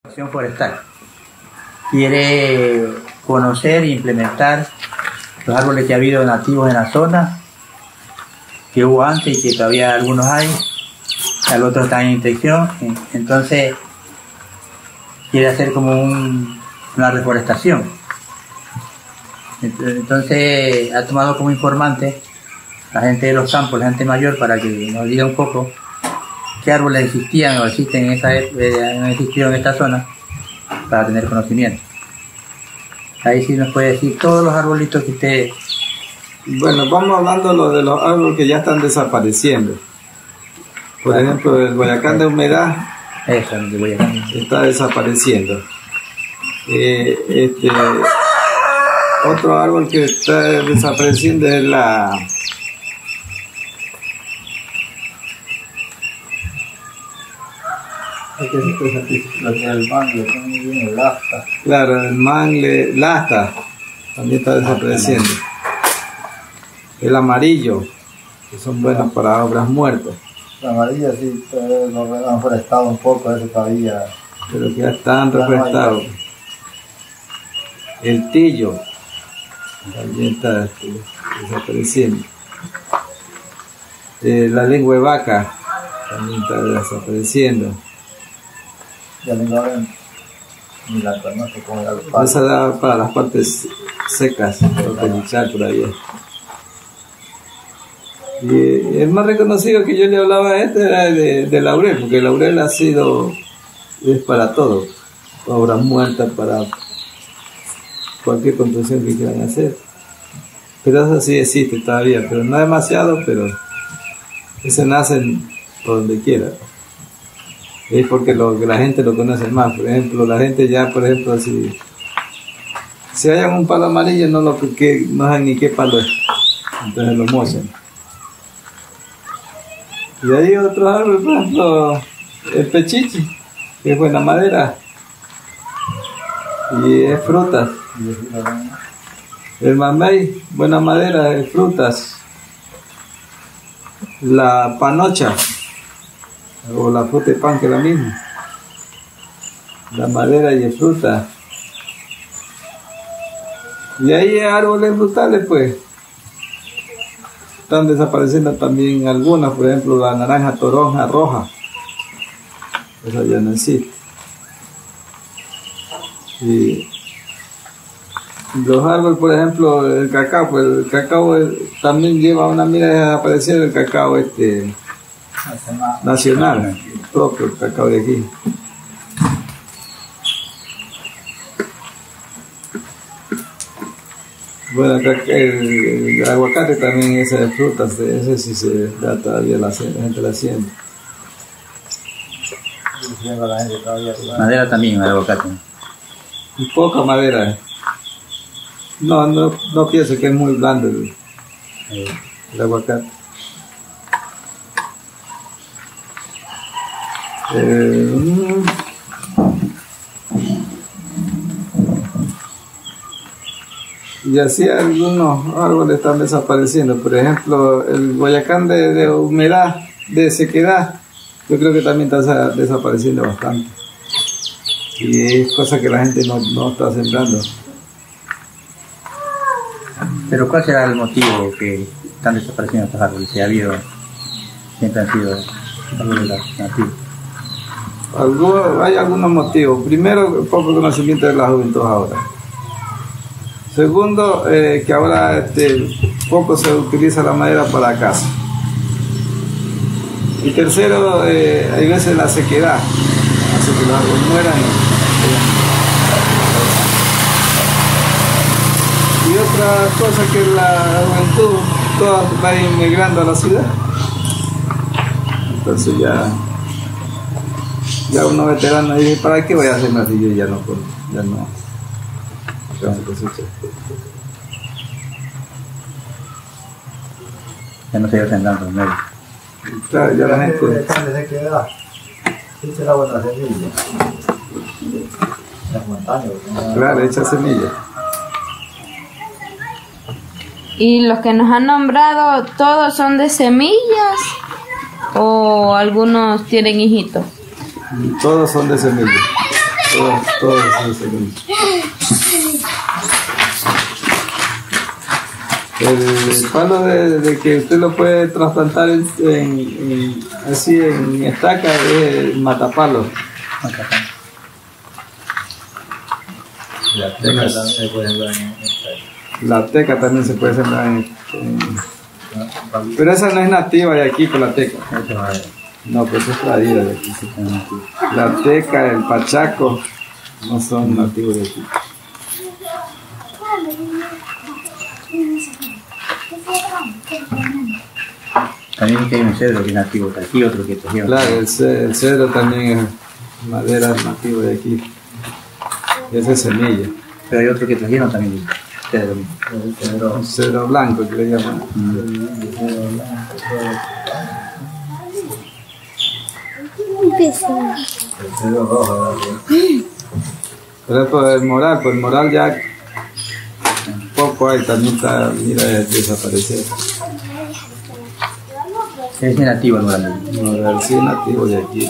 Acción forestal quiere conocer e implementar los árboles que ha habido nativos en la zona, que hubo antes y que todavía algunos hay, al otro está en intención. Entonces quiere hacer como una reforestación. Entonces ha tomado como informante la gente de los campos, la gente mayor, para que nos diga un poco qué árboles existían o existen han existido en esta zona, para tener conocimiento. Ahí sí nos puede decir todos los arbolitos que usted... Bueno, vamos hablando de los árboles que ya están desapareciendo. Por ejemplo, el guayacán de humedad está desapareciendo. Otro árbol que está desapareciendo es el mangle, el asta. Claro, el mangle, el asta también está desapareciendo. El amarillo, que son buenos para obras muertas. La amarilla sí, lo han forestado un poco, eso todavía. Pero que ya están reforestados. El tillo también está desapareciendo. La lengua de vaca también está desapareciendo. Ya no saben ni la conoce como era el esa da para las partes secas, para pellizcar por ahí. Y el más reconocido que yo le hablaba era de laurel, porque el laurel es para todo, obras muertas, para cualquier construcción que quieran hacer. Pero eso sí existe todavía, pero no demasiado, pero ese nacen por donde quiera. Es porque la gente lo conoce más. Por ejemplo, la gente ya, por ejemplo, si hayan un palo amarillo, no saben ni qué palo es, entonces lo mochan. Y hay otros árboles, por ejemplo, el pechichi, que es buena madera y es frutas. El mamey, buena madera, es frutas. La panocha, o la fruta de pan, que es la misma. La madera y el fruta. Y hay árboles frutales, pues. Están desapareciendo también algunas, por ejemplo, la naranja toronja roja. Esa ya no existe. Y los árboles, por ejemplo, el cacao, pues el cacao también lleva una mira de desaparecer el cacao nacional, propio, el cacao de aquí. Bueno, el aguacate también es de frutas, ese sí se da todavía la gente la hacienda. Madera también, el aguacate. Y poca madera. No pienso que es muy blando el aguacate. Y así algunos árboles están desapareciendo. Por ejemplo, el guayacán de humedad, de sequedad, yo creo que también está desapareciendo bastante. Y es cosa que la gente no está sembrando. Pero ¿cuál será el motivo que están desapareciendo estos árboles? Si ha habido, siempre han sido árboles nativos. Hay algunos motivos. Primero, poco conocimiento de la juventud ahora. Segundo, que ahora poco se utiliza la madera para casa. Y tercero, hay veces la sequedad hace que los árboles mueran. Y otra cosa, que la juventud toda va inmigrando a la ciudad. Entonces ya uno veterano dice, ¿para qué voy a hacer más si yo ya no puedo? Ya no se hacen tanto en medio. Claro, ya la gente... Echa buena semilla. Las montañas. Claro, echa semilla. ¿Y los que nos han nombrado todos son de semillas o algunos tienen hijitos? Todos son de semilla. Todos son semillas. El palo de que usted lo puede trasplantar así en estaca es matapalo. La teca también se puede sembrar en La teca también se puede sembrar pero esa no es nativa de aquí, por la teca. No, pues es traída de aquí. La teca, el pachaco no son nativos de aquí. También que hay un cedro que es nativo de aquí, otro que trajeron. Claro, el cedro también es madera nativa de aquí. Esa es semilla. Pero hay otro que trajeron también. Cedro. Un cedro blanco que le llaman. el cedro rojo. Pero por el moral, pues el moral ya poco hay, también está, mira, desaparecer. Es nativo el moral. Moral sí es nativo de aquí.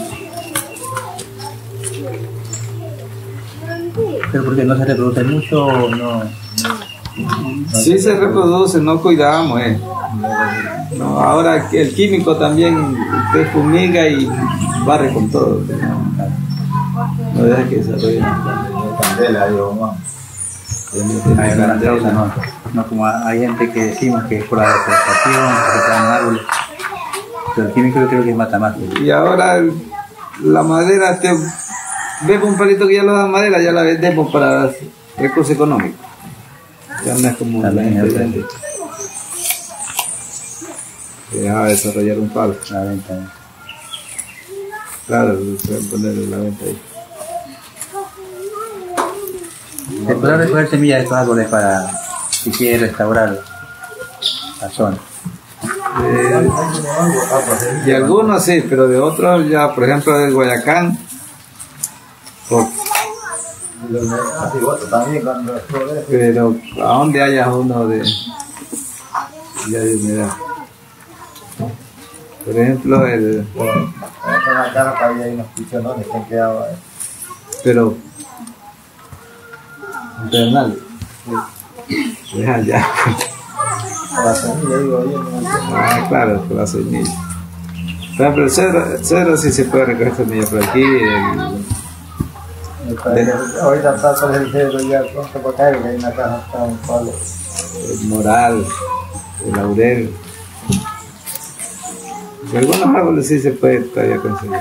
Pero porque no se reproduce mucho o no. Sí se reproduce, no cuidamos, No, ahora el químico también, usted fumiga y barre con todo. No deja que desarrolle. Candela, digo, no. Hay una causa, no como hay gente que decimos que es por la deforestación, que se traen árboles. Pero el químico yo creo que mata más. Y ahora la madera, vemos un palito que ya lo da madera, ya la vendemos para recursos económicos. Ya no es como la gente vende. Que deja desarrollar un palo. La venta. Claro, pueden ponerle la venta ahí. Se podrá recoger semillas de estos árboles para si quiere restaurar la zona. Y algunos sí, pero de otros ya, por ejemplo, del Guayacán. Pero a donde haya uno de humedad. Por ejemplo, Una cara que había ahí unos pichonones que han quedado ahí. pero Bernal, deja ya. La semilla, digo, ahí en Claro, por la semilla. Por ejemplo, el cedro sí se puede recoger semillas por aquí. ahorita está todo el cedro ya pronto para caer, que hay una caja está un palo. El moral, el laurel. De algunos árboles sí se puede todavía conseguir.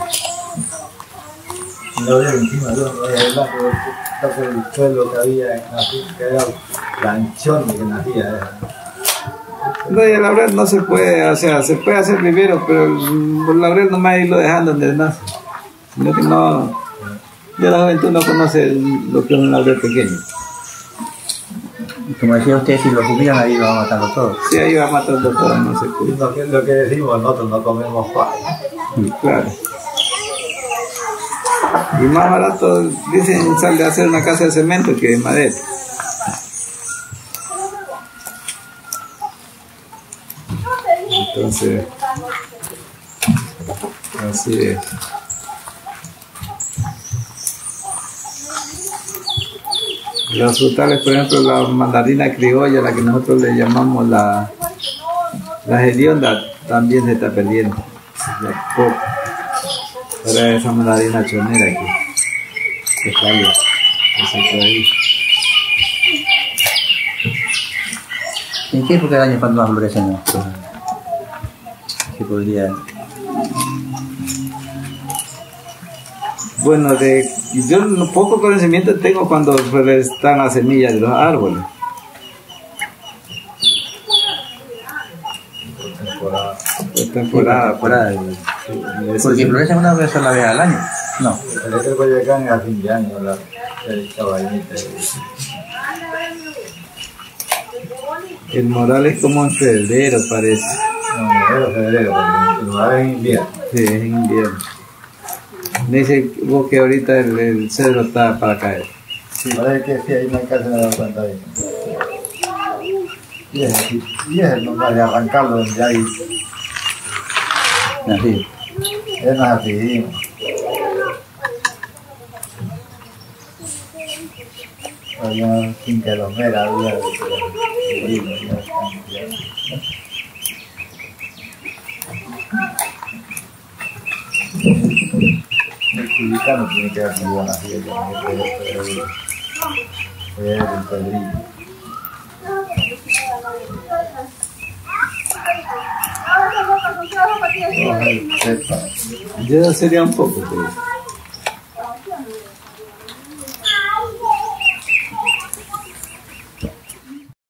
No había encima, no había el suelo que había, que era planchón que nacía. No, y el laurel no se puede, o sea, se puede hacer vivero, pero el laurel nomás irlo dejando donde nace. Sino que no, ya la juventud no conoce lo que es un laurel pequeño. Y como decía usted, si lo fumigan ahí lo va matando todo. Sí, ahí va matando todo, no se puede. Lo que decimos, nosotros no comemos pan. Claro. Y más barato, dicen, sale de hacer una casa de cemento que de madera. Entonces, así es. Los frutales, por ejemplo, la mandarina criolla, la que nosotros le llamamos la hedionda, también se está perdiendo. Ahora esa mandarina chonera que está ahí, que se ahí. ¿En qué época del año cuando más florecen? ¿Qué podría? Bueno, yo poco conocimiento tengo cuando están las semillas de los árboles. Temporada. Porque florecen una vez a la vez al año. No. El Guayacán es a fin de año, el caballita. El moral es como en febrero, parece. No, febrero, porque el lugar es invierno. Sí, es en invierno. Me dice vos que ahorita el cedro está para caer. Sí, parece que sí, ahí no hay que hacer la cuenta ahí. Y es el nomás de arrancarlo donde hay. Así. Es así. Había finca de los meras, había el cubicano tiene que haber sido una fiesta, el padrino. Ya sería un poco, pero...